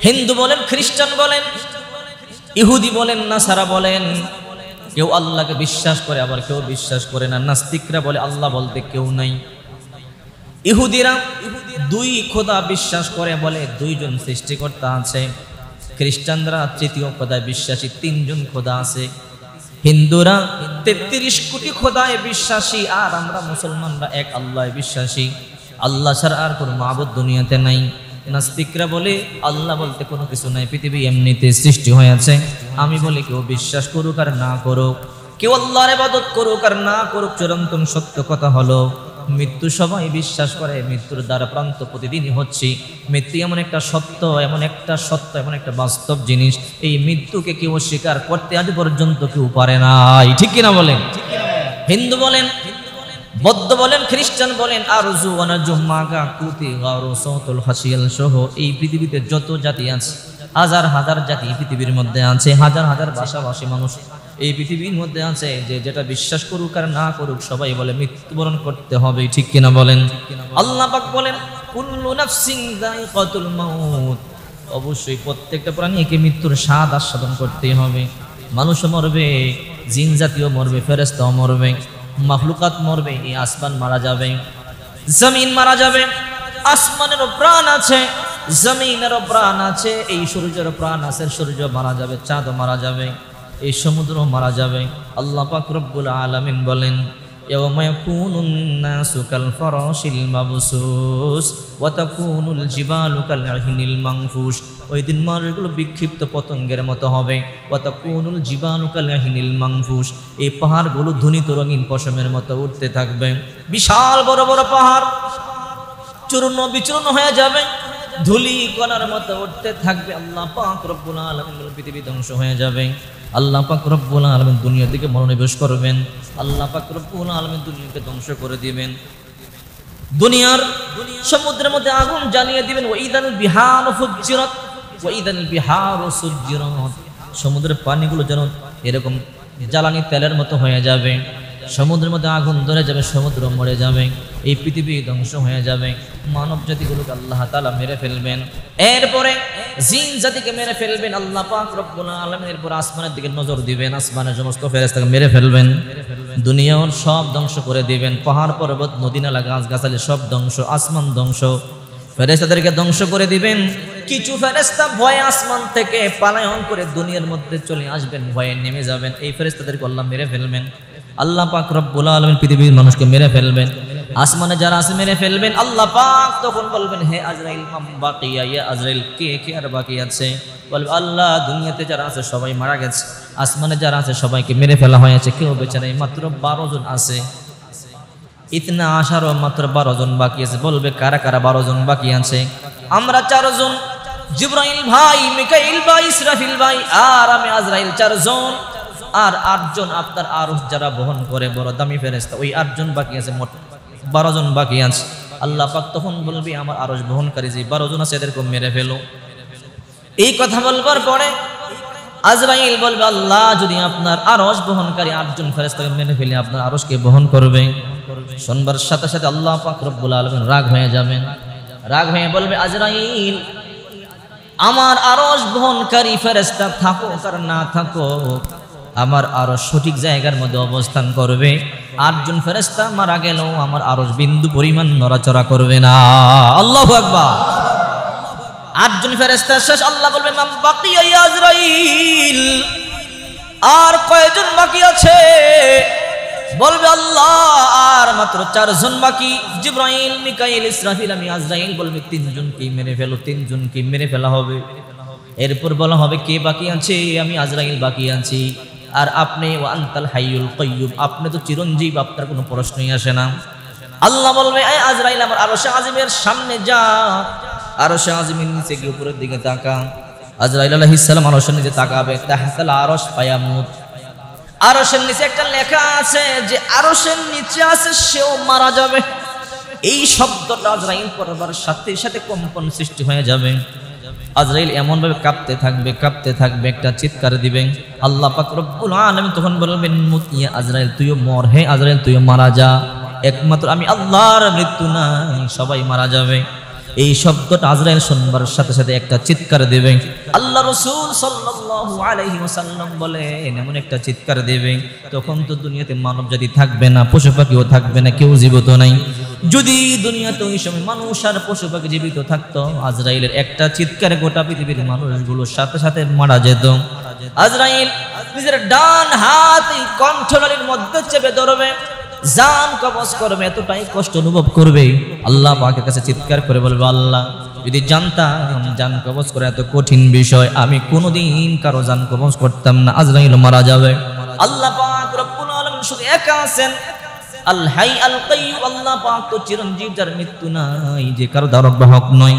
হিন্দু বলেন, খ্রিস্টান বলেন, ইহুদি বলেন, নাসারা বলেন, কেউ আল্লাহকে বিশ্বাস করে, আবার কেউ বিশ্বাস করে না। নাস্তিকরা বলে আল্লাহ বলতে কেউ নাই। ইহুদিরা দুই খোদা বিশ্বাস করে, বলে দুইজন সৃষ্টিকর্তা আছে। খ্রিস্টানরা তৃতীয় খোদায় বিশ্বাসী, তিনজন খোদা আছে। হিন্দুরা 33 কোটি খোদায় বিশ্বাসী, আর আমরা মুসলমানরা এক আল্লাহ বিশ্বাসী। আল্লাহ ছাড়া আর কোনো মাবুদ দুনিয়াতে নাই। নাস্তিকরা বলে আল্লাহ বলতে কোনো কিছু নাই, পৃথিবী এমনিতে সৃষ্টি হয়েছে। আমি বলি কেউ বিশ্বাস করুক আর না করুক, কেউ আল্লাহর ইবাদত করুক আর না করুক, চিরন্তন সত্য কথা হলো মৃত্যু সবাই বিশ্বাস করে। মৃত্যুর দ্বারা প্রান্ত প্রতিদিনই হচ্ছে। মৃত্যু এমন একটা সত্য, এমন একটা বাস্তব জিনিস, এই মৃত্যুকে কেউ স্বীকার করতে আজ পর্যন্ত কেউ পারে নাই। ঠিক কিনা বলেন? হিন্দু বলেন, বৌদ্ধ বলেন, খ্রিস্টান বলেন, আরজু ওয়ানাজু মাগা কুতি গারু সাউতুল হাসিয়াল সহ এই পৃথিবীতে যত জাতি আছে, হাজার হাজার জাতি পৃথিবীর মধ্যে আছে, হাজার হাজার ভাষাভাষী মানুষ এই পৃথিবীর মধ্যে আছে। যে যেটা বিশ্বাস করুক আর না করুক সবাই বলে মৃত্যুবরণ করতে হবে। ঠিক কিনা বলেন? আল্লাহ পাক বলেন কুল্লু নাফসিন যায়িকাতুল মাউত, অবশ্যই প্রত্যেকটা প্রাণীকে মৃত্যুর স্বাদ আস্বাদন করতেই হবে। মানুষও মরবে, জিন জাতীয় মরবে, ফেরেশতাও মরবে, মাখলুকাত মরবে, এই আসমান মারা যাবে, জমিন মারা যাবে। আসমানেরও প্রাণ আছে, জমিনেরও প্রাণ আছে, এই সূর্যেরও প্রাণ আছে, সূর্য মারা যাবে, চাঁদও মারা যাবে, এই সমুদ্রও মারা যাবে। আল্লাহ পাক রব্বুল আলামিন বলেন ইয়াওমা ইয়াকুনুন নাসু কাল ফারাশিল মাবসুস ওয়া তাকুনুল জিবালু কাল আহিনিল মানফুস, ওই দিন মানুষগুলো বিক্ষিপ্ত পতঙ্গের মতো হবে। ওয়া তাকুনুল জিবালু কাল আহিনিল মানফুস, এই পাহাড়গুলো ধ্বনিত রঙিন পশমের মতো উঠতে থাকবে। বিশাল বড় বড় পাহাড় চূর্ণ বিচূর্ণ হয়ে যাবে, ধুলি কণার মতো উঠতে থাকবে। আল্লাহ পাক রব্বুল আলামিন পৃথিবী ধ্বংস হয়ে যাবে। আল্লাহ পাক রব্বুল আলামিন দুনিয়া থেকে মনোনিবেশ করবেন। আল্লাহ পাক রব্বুল আলামিন দুনিয়াকে ধ্বংস করে দিবেন। দুনিয়ার সমুদ্রের মধ্যে আগুন জ্বালিয়ে দিবেন। ওয়াইদাল বিহার ফুজ্জিরাত ওয়াইদাল বিহার সুজ্জিরাত, সমুদ্রের পানিগুলো যেন এরকম জ্বালানি তেলের মতো হয়ে যাবে। সমুদ্রের মধ্যে আগুন ধরে যাবে, সমুদ্র মরে যাবে, এই পৃথিবী ধ্বংস হয়ে যাবে। মানব জাতিগুলোকে আল্লাহ তাআলা মেরে ফেলবেন, এরপরে জিন জাতিকে মেরে ফেলবেন। আল্লাহ পাক রব্বুল আলামিন এরপর আসমানের দিকে নজর দিবেন, আসমানের সমস্ত ফেরেশতাকে মেরে ফেলবেন, দুনিয়ার সব ধ্বংস করে দিবেন। পাহাড় পর্বত নদী নালা গাছ গাছালি সব ধ্বংস, আসমান ধ্বংস, ফেরেশতাদেরকে ধ্বংস করে দিবেন। কিছু ফেরেশতা ভয়ে আসমান থেকে পলায়ন করে দুনিয়ার মধ্যে চলে আসবেন, ভয়ে নেমে যাবেন, এই ফেরেশতাদেরকে আল্লাহ মেরে ফেলবেন। আল্লাহ পাক রব্বুল আলামিন পৃথিবীর মানুষকে মেরে ফেলবেন, আসমানে যারা আছে মেরে ফেলবেন। আল্লাহ পাক তখন বলবেন হে আজরাইল মাম বাকিয়া, ইয়া আজরাইল কে কে আর বাকি আছে? বলবে আল্লাহ দুনিয়াতে যারা আছে সবাই মারা গেছে, আসমানে যারা আছে সবাইকে মেরে ফেলা হয়েছে, কেউ বেঁচে নেই, মাত্র 12 জন আছে। ইতনা আশারও মাত্র 12 জন বাকি আছে। বলবে কারা কারা 12 জন বাকি আছে? আমরা 4 জন, জিবরাইল ভাই, মিকাইল ভাই, ইসরাফিল ভাই, আর আমি আজরাইল, 4 জন। আর 8 জন আপনার আরশ যারা বহন করে বড় দামি ফেরেশতা, ওই 8 জন বাকি আছে, মোট 12 জন বাকি আছে। আল্লাহ পাক তখন বলবে আমার আরশ বহনকারী যে 12 জন আছে এদেরকে মেরে ফেলো। এই কথা বলবার পরে আজরাইল বলবে আল্লাহ যদি আপনার আরশ বহনকারী 8 জন ফেরেশতাকে মেরে ফেলে আপনার আরশকে বহন করবে। শুনবার সাথে সাথে আল্লাহ পাক রব্বুল আলামিন রাগ হয়ে যাবেন, রাগ হয়ে বলবে আজরাইল আমার আরশ বহনকারী ফেরেশতা থাকো আর না থাকো, আমার আরশ সঠিক জায়গার মধ্যে অবস্থান করবে। 8 জন ফেরেশতা মারা গেলেও আমার আরশ বিন্দু পরিমাণ নড়াচড়া করবে না। আল্লাহু আকবার। 8 জন ফেরেশতা শেষ। আল্লাহ বলবে মাম বাকিয়া ইয়া আজরাইল, আর কয়জন বাকি আছে? বলবে আল্লাহ আর মাত্র 4 জন বাকি। জিবরাইল, মিকাইল, ইসরাফিল, আমি আজরাইল বলবে 3 জনকে মেরে ফেলো, 3 জনকে মেরে ফেলা হবে। এরপর বলা হবে কে বাকি আছে? আমি আজরাইল বাকি আছি। আর আপনি ওয়া আনতাল হাইয়ুল কাইয়্যুম, আপনি তো চিরঞ্জীব, আপনার কোনো প্রশ্নই আসে না। আল্লাহ বলবে এই আজরাইল আমার আরশে আজিমের সামনে যা, আরশে আজিমের নিচে গিয়ে উপরের দিকে তাকা। আজরাইল আলাইহিস সালাম আরশের নিচে তাকাবে, তাহতাল আরশ ফায়ামুত। আরশের নিচে একটা লেখা আছে যে আরশের নিচে আছে সেও মারা যাবে। এই শব্দটা আজরাইল পড়বার সাথে সাথে কম্পন সৃষ্টি হয়ে যাবে। আজরাইল এমন ভাবে কাঁপতে থাকবে, একটা চিৎকার দিবেন। আল্লাহ পাক রব্বুল আলামিন তখন বলবেন ইয়া আজরাইল তুইও মর, হে আজরাইল তুইও মারা যা। একমাত্র আমি আল্লাহর মৃত্যু নাই, সবাই মারা যাবে। এই শব্দটা আজরাইল শুনবার সাথে সাথে একটা চিৎকার দেবে। আল্লাহ রাসূল সাল্লাল্লাহু আলাইহি ওয়াসাল্লাম বলেন এমন একটা চিৎকার দেবে তখন তো দুনিয়াতে মানব জাতি থাকবে না, পশু পাখিও থাকবে না, কেউ জীবিত নাই। যদি দুনিয়াতে ওই সময় মানুষ আর পশু পাখি জীবিত থাকতো, আজরাইলের একটা চিৎকারে গোটা পৃথিবীর মানুষগুলোর সাথে সাথে মারা যেত। আজরাইল নিজের ডান হাত এই কণ্ঠনালীর মধ্যে চেপে ধরবে, জান কবজ করবে, এতটাই কষ্ট অনুভব করবে। আল্লাহ পাকের কাছে চিৎকার করে বলবে, আল্লাহ যদি জানতাম জান কবজ করা এত কঠিন বিষয়, আমি কোনোদিন কারো জান কবজ করতাম না, আজরাইল মারা যাবে। আল্লাহ পাক রব্বুল আলামিন শুধু একা আছেন, আল হাই আল কাইয়্যুম। আল্লাহ পাক তো চিরঞ্জীব, যার মৃত্যু নাই, যে কারো ধারক বাহক নয়।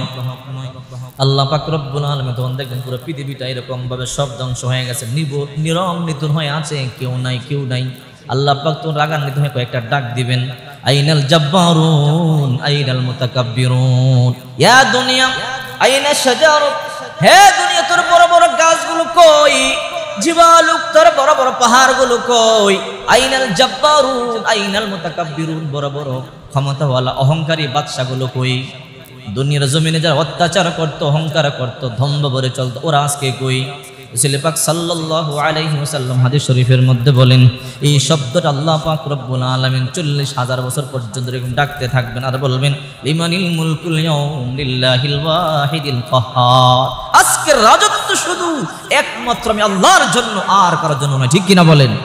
আল্লাহ পাক রব্বুল আলামিন তখন দেখবেন পুরো পৃথিবীটা এরকম ভাবে সব ধ্বংস হয়ে গেছে, নীরব নিতুন হয়ে আছে, কেউ নাই। আল্লাহ পাক তো রাগান্বিত হয়ে কয়েকটা ডাক দিবেন, আইনাল জাব্বারুন আইনাল মুতাকাব্বিরুন, ইয়া দুনিয়া আইনা শাজারু, হে দুনিয়া তোর বড় বড় গাছগুলো কই, জিবালুক তোর বড় বড় পাহাড়গুলো কই, আইনাল জাব্বারুন আইনাল মুতাকাব্বিরুন, বড় বড় ক্ষমতাওয়ালা অহংকারী বাদশাগুলো কই। দুনিয়ার জমিনে যারা অত্যাচার করত, অহংকার করত, ধম্ব ভরে চলত, ওরা আজকে কই? রাসূল পাক সাল্লাল্লাহু আলাইহি ওয়াসাল্লাম হাদিস শরীফের মধ্যে বলেন এই শব্দটা আল্লাহ পাক রব্বুল আলামিন 40,000 বছর পর্যন্ত এরকম ডাকতে থাকবেন আর বলবেন, লিমানিল মুলকুল ইয়াউম লিল্লাহিল ওয়াহিদিল কাহ্হার, আজকের রাজত্ব শুধু একমাত্র আমি আল্লাহর জন্য, আর কারোর জন্য নয়। ঠিক কিনা বলেন?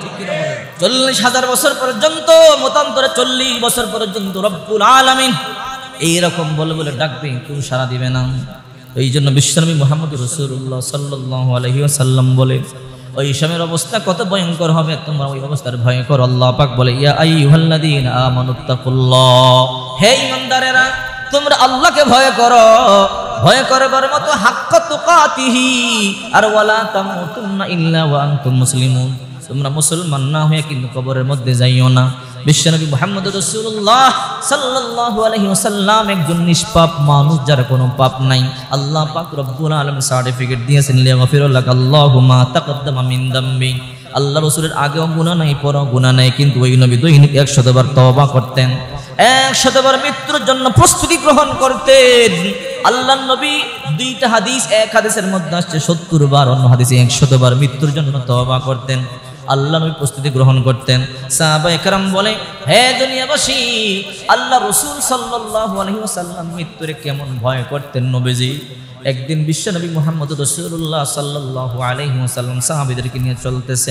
40,000 বছর পর্যন্ত, মতান্তরে 40 বছর পর্যন্ত রব্বুল আলামিন এইরকম বলে বলে ডাকবে, কেউ সাড়া দিবে না। এই জন্য বিশ্বনবী মুহাম্মদ রাসূলুল্লাহ সাল্লাল্লাহু আলাইহি ওয়াসাল্লাম বলে ওই সময়ের অবস্থা কত ভয়ঙ্কর হবে, তোমরা ওই অবস্থার ভয় করো। আল্লাহ পাক বলে, ইয়া আইয়ুহাল্লাযীনা আমানুত্তাকুল্লাহ, হে ঈমানদারেরা তোমরা আল্লাহকে ভয় করো, ভয় করবার মতো হাক্কা তুকাতিহি, আর ওয়ালা তামুতুন্না ইল্লা ওয়া আনতুম মুসলিমুন, তোমরা মুসলমান না হয়ে কিন্তু কবরের মধ্যে যাইও না। বিশ্বনবী মুহাম্মদ রাসূলুল্লাহ সাল্লাল্লাহু আলাইহি ওয়াসাল্লাম একজন নিষ্পাপ মানুষ, যার কোনো পাপ নাই। আল্লাহ পাক রব্বুল আলামিন সার্টিফিকেট দিয়েছেন, লিয়াগফির লাকাল্লাহু মা তাকাদ্দামা মিন দামবি। আল্লাহ রাসূলের আগেও গুনাহ নাই, পরেও গুনাহ নাই, কিন্তু ওই নবী দৈনিক 100 বার তওবা করতেন, 100 বার মৃত্যুর জন্য প্রস্তুতি গ্রহণ করতেন। আল্লাহর নবী দুইটা হাদিস, এক হাদিসের মধ্যে আসছে 70 বার, অন্য হাদিসে 100 বার মৃত্যুর জন্য তওবা করতেন। আল্লাহ নবী প্রস্তুতি গ্রহণ করতেন। সাহাবায়ে কেরাম বলে, হে দুনিয়াবাসী, আল্লাহ রাসূল সাল্লাল্লাহু আলাইহি ওয়াসাল্লাম মৃত্যুরে কেমন ভয় করতেন নবীজি। একদিন বিশ্বনবী মুহাম্মদ রাসূলুল্লাহ সাল্লাল্লাহু আলাইহি ওয়াসাল্লাম সাহাবীদেরকে নিয়ে চলতেছেন,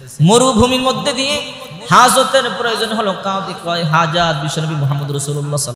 মরুভূমির মধ্যে দিয়ে হাজতের প্রয়োজন হলো, কাউকে কয় হাজাত। বিশ্বনবী মুহাম্মদ রাসূলুল্লাহ